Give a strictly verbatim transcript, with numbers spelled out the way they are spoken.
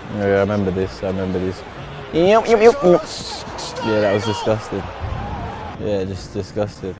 Yeah, I remember this. I remember this. Yeah, that was disgusting. Yeah, just disgusting.